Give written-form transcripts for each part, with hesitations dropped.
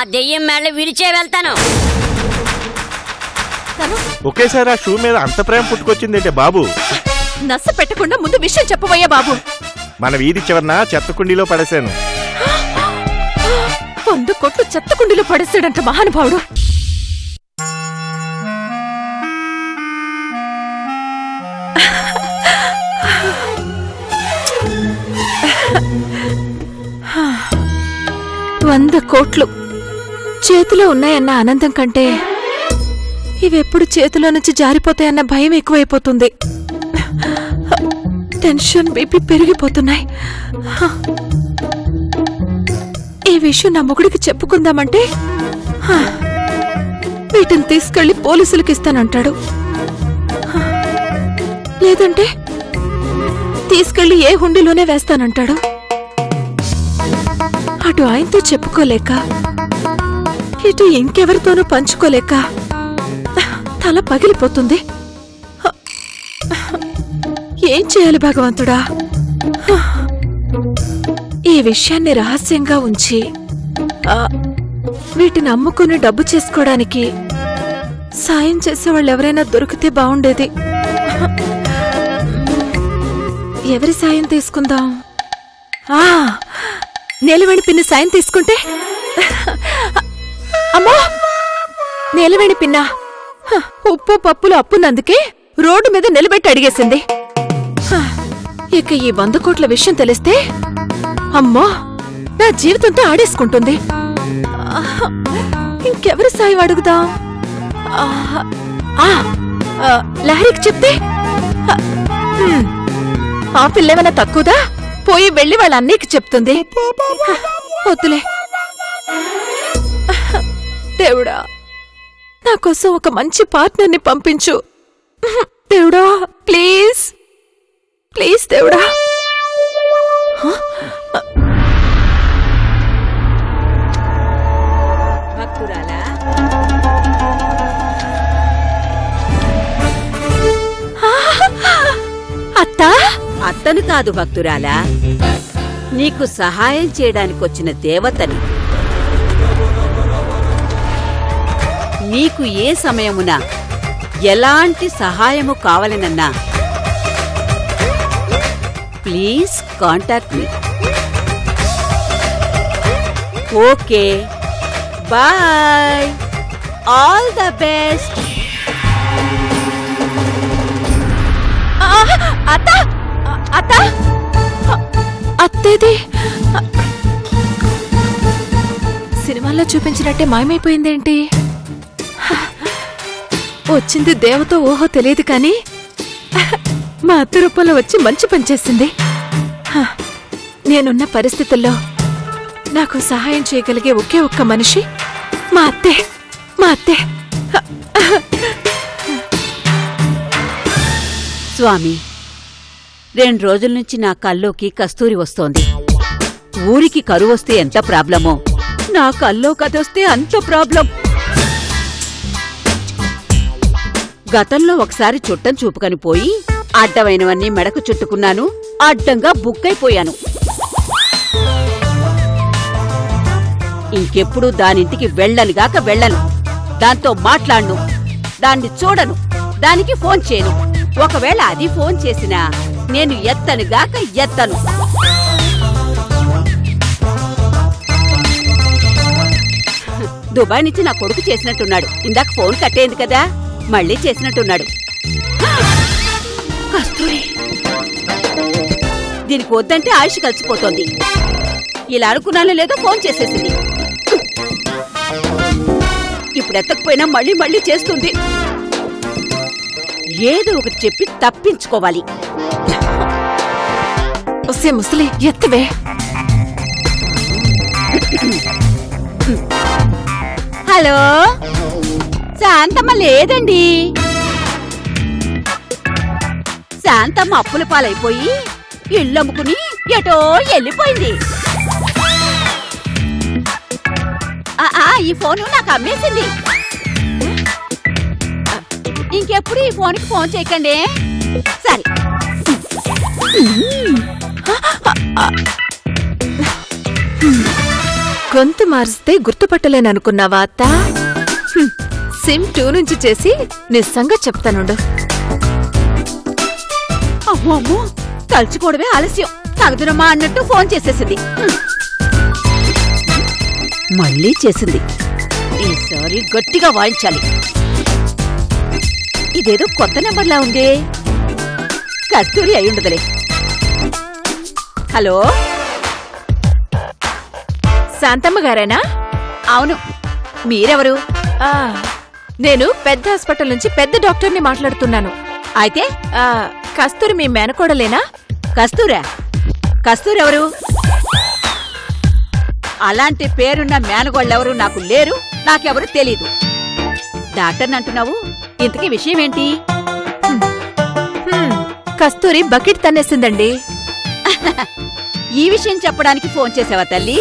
దెయ్యం మేడలు విరిచే వెళ్తాను. ఒకేసారి ఆ షూ మీద అంత ప్రేమ పుట్టుకొచ్చిందంటే బాబు. నస పెట్టకుండా ముందు విషయం చెప్పబోయా బాబు. మన వీధి చివరన చెత్త కుండీలో పడేశాను. 100 కోట్లు చెత్త కుండీలో పడేశాడంట మహానుభావుడు. $100 కోట్లు చేతిలో ఉన్నాయన్న ఆనందం కంటే ఇవెప్పుడు చేతిలో నుంచి జారిపోతాయన్న భయం ఎక్కువైపోతుంది. టెన్షన్, బీపీ పెరిగిపోతున్నాయి. ఈ విషయం నా మొగుడికి చెప్పుకుందామంటే వీటిని తీసుకెళ్లి పోలీసులకు ఇస్తానంటాడు. లేదంటే తీసుకెళ్లి ఏ హుండీలోనే వేస్తానంటాడు. అటు ఆయనతో చెప్పుకోలేక ఇటు ఇంకెవరితోనూ పంచుకోలేక తల పగిలిపోతుంది. ఏం చేయాలి భగవంతుడా? ఈ విషయాన్ని రహస్యంగా ఉంచి వీటిని అమ్ముకుని డబ్బు చేసుకోవడానికి సాయం చేసేవాళ్ళు ఎవరైనా దొరికితే బాగుండేది. ఎవరి సాయం తీసుకుందాం? నీలవేణి పిన్ని సాయం తీసుకుంటే? అమ్మా, నీలవేణి పిన్న ఉప్పు పప్పులు అప్పున్నందుకే రోడ్డు మీద నిలబెట్టి అడిగేసింది. ఇక ఈ 100 కోట్ల విషయం తెలిస్తే అమ్మా నా జీవితంతో ఆడేసుకుంటుంది. ఇంకెవరి సాయం అడుగుదాం? లహరికి చెప్తే ఆ పిల్లేమన్నా తక్కువదా? పోయి వెళ్లి వాళ్ళ అన్నయ్యకి చెప్తుంది. వద్దులే దేవుడా, నా కోసం ఒక మంచి పార్ట్నర్ని పంపించు దేవుడా, ప్లీజ్ ప్లీజ్ దేవుడా. భక్తురాలా, అత్తా? అత్తను కాదు భక్తురాలా, నీకు సహాయం చేయడానికొచ్చిన దేవతని. నీకు ఏ సమయమున ఎలాంటి సహాయము కావాలనన్నా ప్లీజ్ కాంటాక్ట్ మీ. Okay, bye, all the best. అత్తేది సినిమాల్లో చూపించినట్టే మాయమైపోయిందేంటి? వచ్చింది దేవతో ఓహో తెలియదు కానీ మా అత్త రూపంలో వచ్చి మంచి పనిచేసింది. నేనున్న పరిస్థితుల్లో నాకు సహాయం చేయగలిగే ఒకే ఒక్క మనిషి మా అత్తే. మా అత్తే. స్వామి, 2 రోజుల నుంచి నా కల్లోకి కస్తూరి వస్తోంది. ఊరికి కరువొస్తే ఎంత ప్రాబ్లమో, నా కల్లో కదొస్తే అంత ప్రాబ్లం. గతంలో ఒకసారి చుట్టం చూపుకని పోయి అడ్డమైనవన్నీ మెడకు చుట్టుకున్నాను, అడ్డంగా బుక్కైపోయాను. ఇంకెప్పుడు దానింటికి వెళ్ళనుగాక వెళ్ళను, దాంతో మాట్లాడను, దాన్ని చూడను, దానికి ఫోన్ చేయను. ఒకవేళ అది ఫోన్ చేసినా నేను ఎత్తనుగాక ఎత్తను. దుబాయ్ నుంచి నా కొడుకు చేసినట్టున్నాడు. ఇందాక ఫోన్ కట్టేంది కదా, మళ్ళీ చేసినట్టున్నాడు. కస్తూరి, దీనికి వద్దంటే ఆయుష్ కలిసిపోతోంది. ఇలా అనుకున్నానో లేదో ఫోన్ చేసేసింది. ఇప్పుడు ఎత్తకపోయినా మళ్ళీ మళ్ళీ చేస్తుంది. ఏదో ఒకటి చెప్పి తప్పించుకోవాలి. ఒసే ముసలి, ఎత్తవే. హలో, శాంతమ్మ లేదండి. శాంతమ్మ అప్పుల పాలైపోయి ఇళ్ళమ్ముకుని ఎటో వెళ్ళిపోయింది. ఈ ఫోను నాకు అమ్మేసింది. ఇంకెప్పుడు ఈ ఫోన్కి ఫోన్ చేయకండి. సరే, గొంతు మారిస్తే గుర్తుపట్టలేననుకున్నావా అత్త? సిమ్ 2 నుంచి చేసి నిజంగా చెప్తానుండు. అమ్మో అమ్మో, తలుచుకోవడమే ఆలస్యం. తగదునమ్మా అన్నట్టు ఫోన్ చేసేసింది. మళ్ళీ చేసింది. ఈసారి గట్టిగా వాయించాలి. ఇదేదో కొత్త నెంబర్లా ఉంది. కస్తూరి అయ్యుండదులే. హలో, శాంతమ్మ గారేనా? అవును, మీరెవరు? నేను పెద్ద హాస్పిటల్ నుంచి పెద్ద డాక్టర్ని మాట్లాడుతున్నాను. అయితే కస్తూరి మీ మేనకోడలేనా? కస్తూరా? కస్తూరెవరు? అలాంటి పేరున్న మేనగోళ్ళెవరు నాకు లేరు, నాకెవరు తెలీదు. డాక్టర్ని అంటున్నావు, ఇంతకీ విషయమేంటి? కస్తూరి బకెట్ తన్నేసిందండి. ఈ విషయం చెప్పడానికి ఫోన్ చేసావా తల్లి?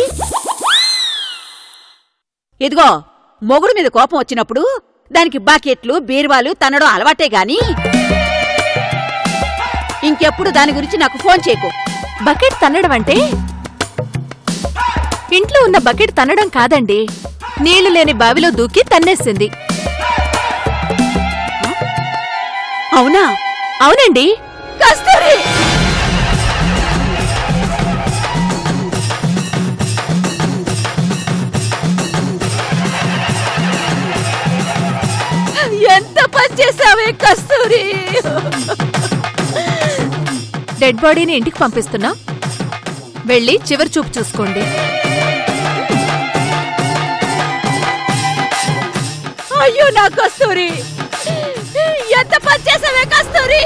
ఇదిగో, మొగుడు మీద కోపం వచ్చినప్పుడు దానికి బకెట్లు బీరువాలు తనడం అలవాటే గాని ఇంకెప్పుడు దాని గురించి నాకు ఫోన్ చేయకు. బకెట్ తన్నడం అంటే ఇంట్లో ఉన్న బకెట్ తన్నడం కాదండి, నీళ్లు లేని బావిలో దూకి తన్నేసింది. అవునా? అవునండి. కస్తూరి! ఎంత పని చేసావే కస్తూరి! డెడ్ బాడీని ఇంటికి పంపిస్తున్నా, వెళ్ళి చివరి చూపు చూసుకోండి. అయ్యో నా కస్తూరి, ఎంత పని చేసావే కస్తూరి!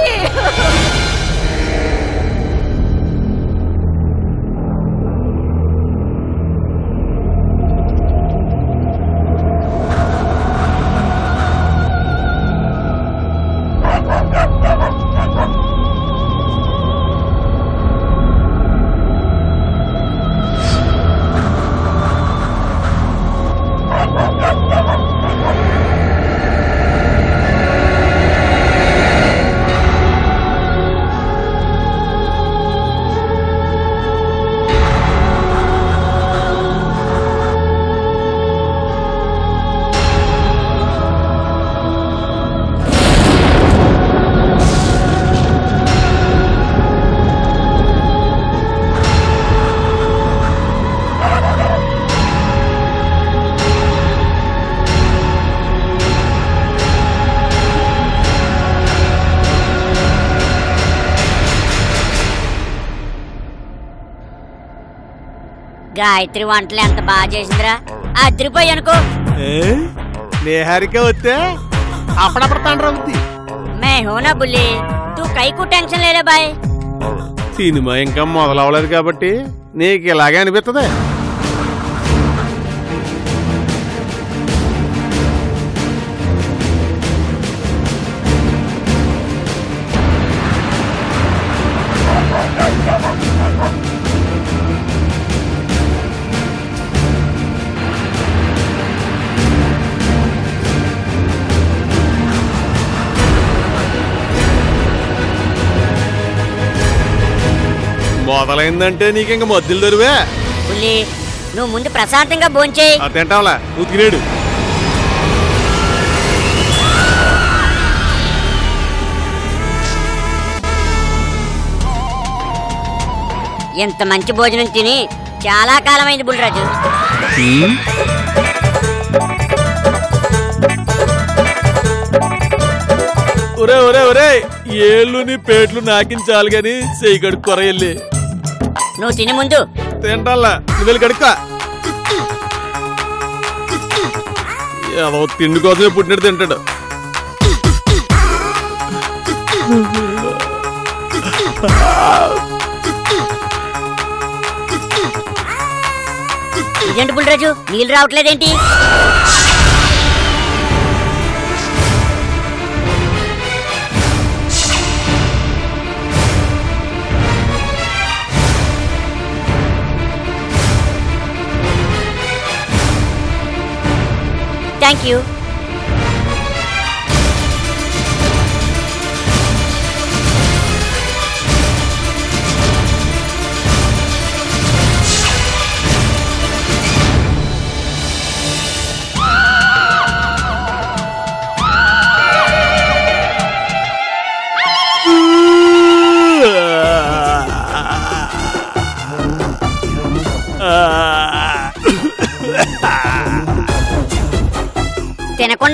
గాయత్రి వంటలు ఎంత బాగా చేసిందిరా, అదిరిపోయి అనుకో. నేహారిక వస్తే అప్పుడప్పుడు తండ్రి మే హోనా బుల్లి, తూ కైకు టెన్షన్ లేలే బాయ్. సినిమా ఇంకా మొదలవలేదు కాబట్టి నీకు ఇలాగే అనిపిస్తుంది. మొదలైందంటే నీకింక మద్దులు దొరివే. బుల్లి, నువ్వు ముందు ప్రశాంతంగా భోంచేయి. తింటావులా, నువ్వు తినేడు. ఎంత మంచి భోజనం తిని చాలా కాలమైంది బుల్లిరాజు. ఒరే ఒరే ఒరే, ఏళ్ళుని పేట్లు నాకించాలి గాని చెయ్యి కడుక్కు కొరయల్లి. నువ్వు తిని ముందు. తింటాలా, నువ్వు వెళ్ళి కడుక్కో. ఏదో తిండి కోసమే పుట్టినట్టు తింటాడు. ఇదేంటి బుల్లిరాజు, నీళ్ళు రావట్లేదేంటి? Thank you.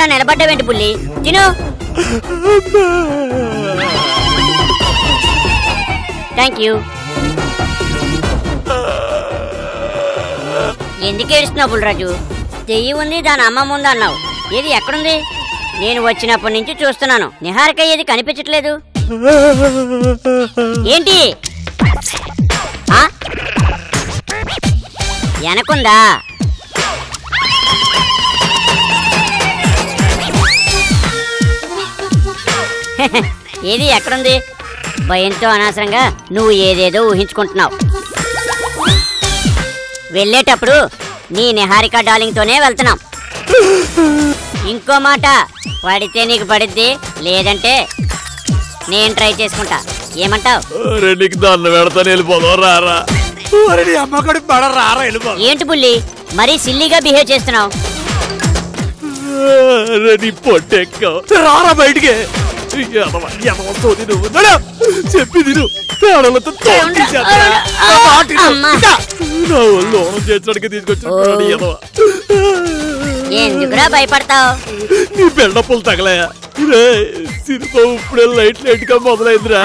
నిలబడ్డావేంటి పుల్లి? తిను. Thank you. ఎందుకు ఏడుస్తున్నావు బుల్రాజు? దెయ్యం ఉంది, దాని అమ్మ ముందు అన్నావు. ఏది ఎక్కడుంది? నేను వచ్చినప్పటి నుంచి చూస్తున్నాను. నిహారిక ఏది కనిపించట్లేదు. ఏంటి వెనకుందా? ఏది ఎక్కడుంది? భయంతో అనవసరంగా నువ్వు ఏదేదో ఊహించుకుంటున్నావు. వెళ్ళేటప్పుడు నీ నిహారిక డార్లింగ్తోనే వెళ్తున్నాం. ఇంకో మాట, పడితే నీకు పడిద్ది, లేదంటే నేను ట్రై చేసుకుంటా. ఏమంటావు? నీకు దాన్ని పెడతాను, వెళ్ళిపోదాం. రారా ఏంటి బుల్లి మరీ సిల్లీగా బిహేవ్ చేస్తున్నావు? రారా బయటికి. చెప్పి తిను. చేర్చడానికి తీసుకొచ్చి ఎందుకురా భయపడతావు? నీ బెండప్పులు తగలయా? సినిమా ఇప్పుడే లైట్ గా మొదలైందిరా.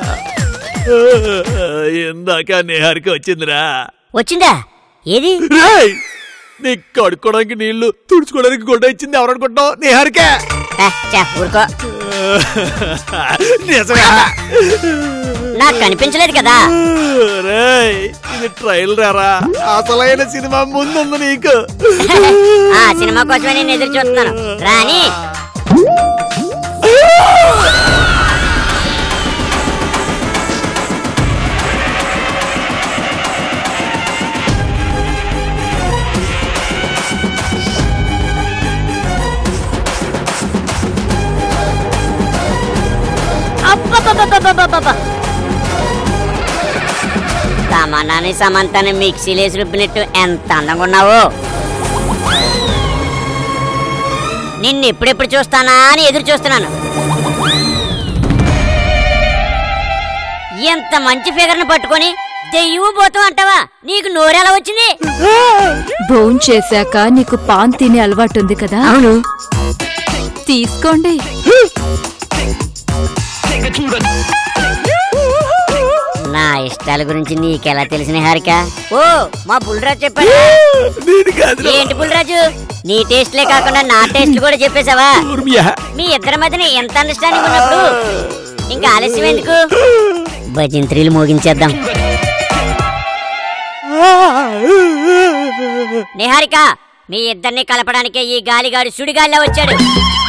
ఇందాక నిహారిక వచ్చిందిరా. వచ్చిందా? ఏది? నీకు కడుక్కోవడానికి నీళ్లు, తుడుచుకోవడానికి గుడ్డ ఇచ్చింది ఎవరనుకుంటావు? నిహారికే. ఊరుకో. నాకు కనిపించలేదు కదా. ఇది ట్రైల్ రారా, అసలైన సినిమా ముందుంది నీకు. ఆ సినిమా కోసమే నేను ఎదురు చూస్తున్నాను. రాని తమన్నాని సమంతాన్ని మిక్సీలేసి రుబ్బినట్టు ఎంత అందంగా ఉన్నావు. నిన్ను ఎప్పుడెప్పుడు చూస్తానా అని ఎదురు చూస్తున్నాను. ఎంత మంచి ఫిగర్ ను పట్టుకొని దెయ్యము పోతావు అంటావా? నీకు నోరెలా వచ్చింది? భోన్ చేశాక నీకు పాన్ తినే అలవాటు ఉంది కదా? అవును. తీసుకోండి. నా ఇష్టాల గురించి నీకెలా తెలిసిన హారిక? ఓ మా బుల్రాజు చెప్పాడు. ఏంటి బుల్రాజు, నీ టేస్ట్లే కాకుండా నా టేస్ట్ కూడా చెప్పేశావా? మీ ఇద్దరి మధ్యన ఎంత అండర్స్టాండింగ్ ఉన్నప్పుడు ఇంకా ఆలస్యం ఎందుకు? భజంత్రీలు మోగించేద్దాం. నిహారిక, మీ ఇద్దరిని కలపడానికే ఈ గాలిగాడు సుడిగాలిలో వచ్చాడు.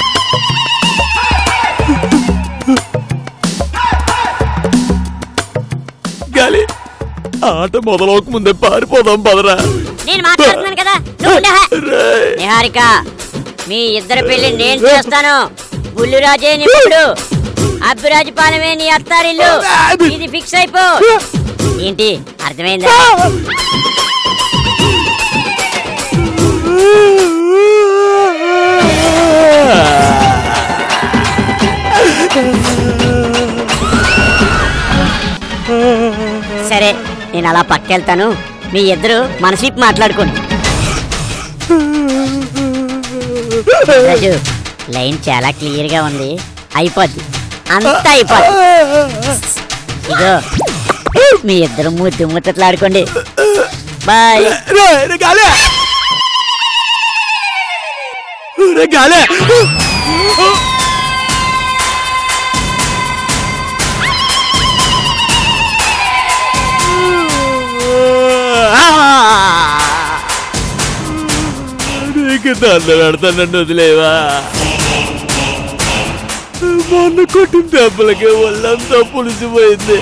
గాలి ఆట మొదలవక ముందే పారిపోదాం పదరా. నేను మాట్లాడుతున్నాను కదా. నిహారిక, మీ ఇద్దరి పెళ్లి నేను చేస్తాను. బుల్లిరాజే నిప్పుడు, అబ్బిరాజు పాలమే నీ అత్తారిల్లు. ఇది ఫిక్స్ అయిపో. ఏంటి అర్థమైందా? సరే, నేను అలా పక్కెళ్తాను. మీ ఇద్దరు మనసిప్పి మాట్లాడుకోండి. రాజు, లైన్ చాలా క్లియర్ గా ఉంది. అయిపోద్ది, అంతా అయిపోద్ది. ఇదో మీ ఇద్దరు ముద్దు ముచ్చట్లాడుకోండి. బాయ్. నీకు దండ పెడతా, నన్ను వదిలేవా? మొన్న కొట్టిన దెబ్బలకి ఒళ్ళంతా పులిసిపోయింది.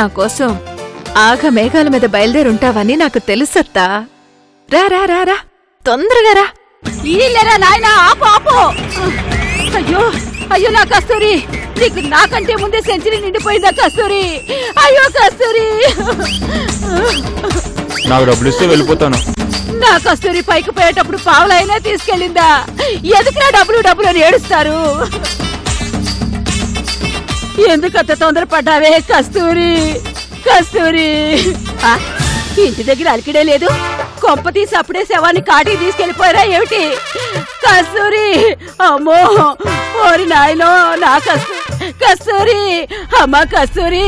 నా కోసం ఆగ మేఘాల మీద బయలుదేరుంటావని నాకు తెలుసత్తా. రా రా రా రా, తొందరగా రా. ఈలేరా నాయనా, ఆపు ఆపు. అయ్యో అయ్యో నా కస్తూరి, నీకు నాకంటే ముందే సెంచరీ నిండిపోయిందా కస్తూరి? అయ్యో కస్తూరి, నాకు డబ్బులు ఇస్తే వెళ్ళిపోతాను. నా కస్తూరి పైకి పోయేటప్పుడు పావులైనా తీసుకెళ్ళిందా? ఎందుకురా డబ్బులు డబ్బులు అని ఏడుస్తారు? ఎందుకంత తొందరపడ్డావే కస్తూరి? కస్తూరి, ఇంటి దగ్గర అలికిడే లేదు. కొంప తీసి అప్పుడే శవాన్ని కాటికి తీసుకెళ్లిపోయారా ఏమిటి? కస్తూరి, అమ్మో ఓరి నాయనో నా కస్తూరి, అమ్మ కస్తూరి.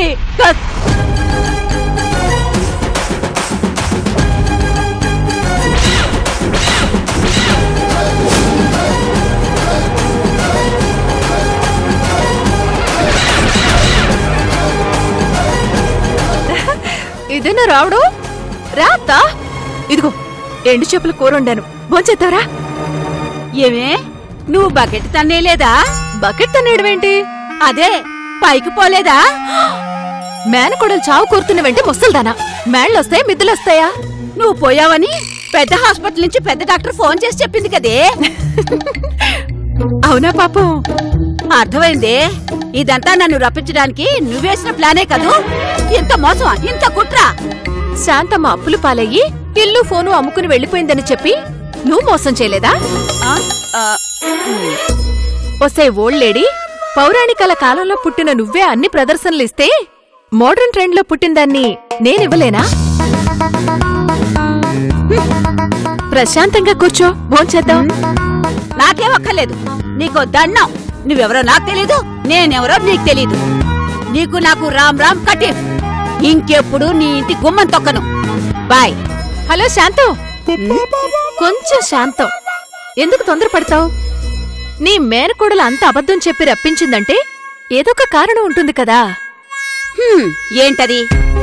ఇదేనా రావడం? రాత్తా, ఇదిగో ఎండు చేపల కూర వండాను, భోంచేద్దారా? ఏమే, నువ్వు బకెట్ తన్నేలేదా? బకెట్ తన్నేయడమేంటి? అదే పైకి పోలేదా? మేనకోడలు చావు కోరుతున్నవంటే ముసల్దానా? మేళ్ళొస్తాయా మిద్దులొస్తాయా? నువ్వు పోయావని పెద్ద హాస్పిటల్ నుంచి పెద్ద డాక్టర్ ఫోన్ చేసి చెప్పింది కదే. అవునా పాపం? అర్థమైందే. ఇదంతా నన్ను రప్పించడానికి నువ్వేసిన ప్లానే కదూ? ఇంత మోసం, ఇంత కుట్ర. శాంతమ్మ అప్పులు పాలయ్యి ఇల్లు ఫోను అమ్ముకుని వెళ్ళిపోయిందని చెప్పి నువ్వు మోసం చేయలేదా? ఒసే ఓల్డ్ పౌరాణికాల కాలంలో పుట్టిన నువ్వే అన్ని ప్రదర్శనలిస్తే మోడర్న్ ట్రెండ్ లో పుట్టిందాన్ని నేనివ్వలేనా? ప్రశాంతంగా కూర్చో, భోంచేద్దాం. నాకేం అక్కర్లేదు, నీకో దండం. నువ్వెవరో నాకు తెలీదు, నేనెవరో నీకు తెలీదు. నీకు నాకు రామ్ రామ్ కటీఫ్. ఇంకెప్పుడు నీ ఇంటి గుమ్మం తొక్కను. బాయ్. హలో శాంతం, కొంచెం శాంతం. ఎందుకు తొందరపడతావు? నీ మేనకోడలు అంత అబద్ధం చెప్పి రప్పించిందంటే ఏదొక కారణం ఉంటుంది కదా. ఏంటది?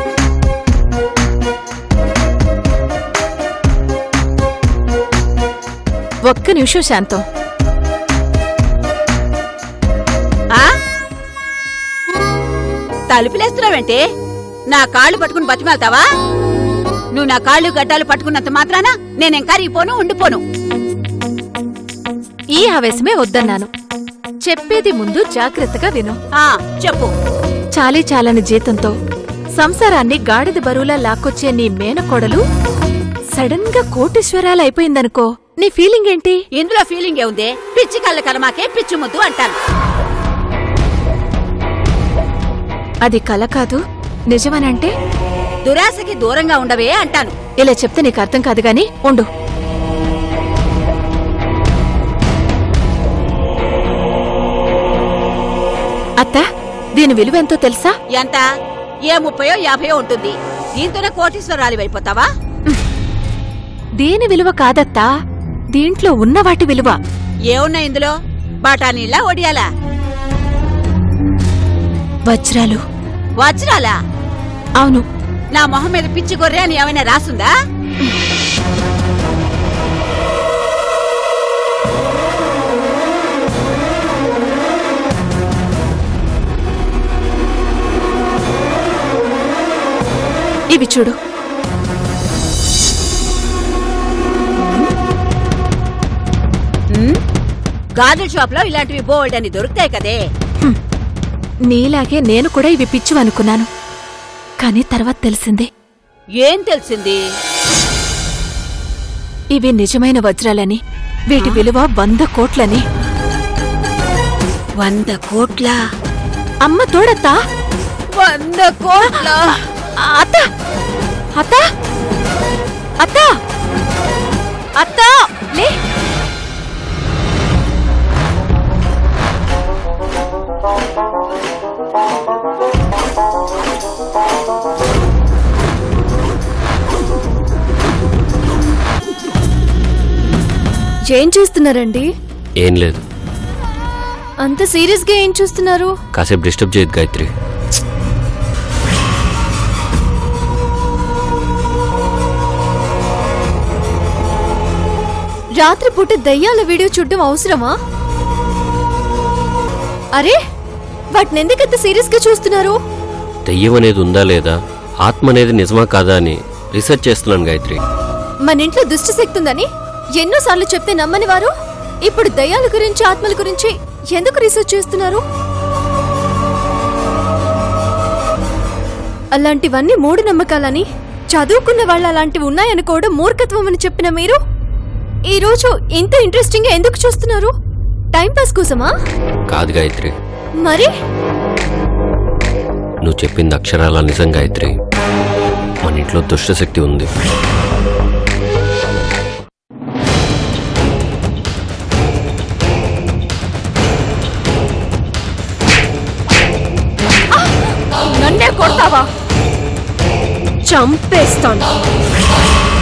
ఒక్క నిమిషం శాంతం. తలుపులేస్తున్నావేంటి? నా కాళ్ళు పట్టుకుని బతిమాలతావా? నువ్వు నా కాళ్ళు గడ్డాలు పట్టుకున్నంత మాత్రాన నేనేం కరిగిపోను, ఉండిపోను. ఈ ఆవేశమే వద్దన్నాను. చెప్పేది ముందు జాగ్రత్తగా విను. చెప్పు. చాలీ చాలని జీతంతో సంసారాన్ని గాడిద బరువులా లాక్కొచ్చే నీ మేనకోడలు సడన్ గా కోటీశ్వరాలైపోయిందనుకో, నీ ఫీలింగ్ ఏంటి? ఇందులో ఫీలింగ్ ఏముందే? పిచ్చి కళ్ళ కలమాకే పిచ్చి ముద్దు అంటాను. అది కల కాదు, నిజమనంటే దురాశకి దూరంగా ఉండవే అంటాను. ఇలా చెప్తే నీకు అర్థం కాదు గాని ఉండు. అత్త, దీని విలువెంతో తెలుసా? ఎంత? ఏ 30 50 ఉంటుంది. దీంతోనే కోటీశ్వరాలు అయిపోతావా? దీని విలువ కాదత్తా, దీంట్లో ఉన్న వాటి విలువ. ఏమున్నా ఇందులో? బాటానీళ్ళ ఒడియాలా? వజ్రాలు. వజ్రాలా? అవును. నా మొహం మీద పిచ్చి గొర్రె అని ఏమైనా రాసుందా? ఇవి చూడు. గాజుల షాప్ లో ఇలాంటివి బోల్డ్ అని దొరుకుతాయి కదే. నీలాగే నేను కూడా ఇవి పిచ్చివనుకున్నాను, కానీ తర్వాత తెలిసింది. ఏం తెలిసింది? ఇవి నిజమైన వజ్రాలని, వీటి విలువ 100 కోట్లని. 100 కోట్ల? అమ్మ తోడత్తా. 100 కోట్ల? అత్త అత్త అత్త అత్త లే. ఏం చేస్తున్నారండి? ఏం లేదు. అంత సీరియస్ గా ఏం చూస్తున్నారు? కాసేపు డిస్టర్బ్ చేయదు గాయత్రి. రాత్రిపూట దయ్యాల వీడియో చూడడం అవసరమా? అరే, వాటిని ఎందుకంత సీరియస్ గా చూస్తున్నారు? దెయ్యం అనేది ఉందా లేదా, ఆత్మ అనేది నిజమా కాదా అని రీసెర్చ్ చేస్తున్నాను గాయత్రి. మన ఇంట్లో దుష్ట శక్తి ఉందని ఎన్నోసార్లు చెప్తే నమ్మని వారు ఇప్పుడు దయ్యాల గురించి ఆత్మల గురించి ఎందుకు రీసెర్చ్ చేస్తున్నారు? అలాంటివన్నీ మూఢనమ్మకాలని, చదువుకున్న వాళ్ళు అలాంటివి ఉన్నాయనుకోవడం మూర్ఖత్వం అని చెప్పిన మీరు ఈ రోజు ఇంత ఇంట్రెస్టింగ్ గా ఎందుకు చూస్తున్నారు? టైంపాస్ కోసమా? కాదు గాయత్రి. మరి నువ్వు చెప్పింది అక్షరాల నిజం గాయత్రి. మన ఇంట్లో దుష్టశక్తి ఉంది. నన్నే కొడతావా? చంపేస్తాను.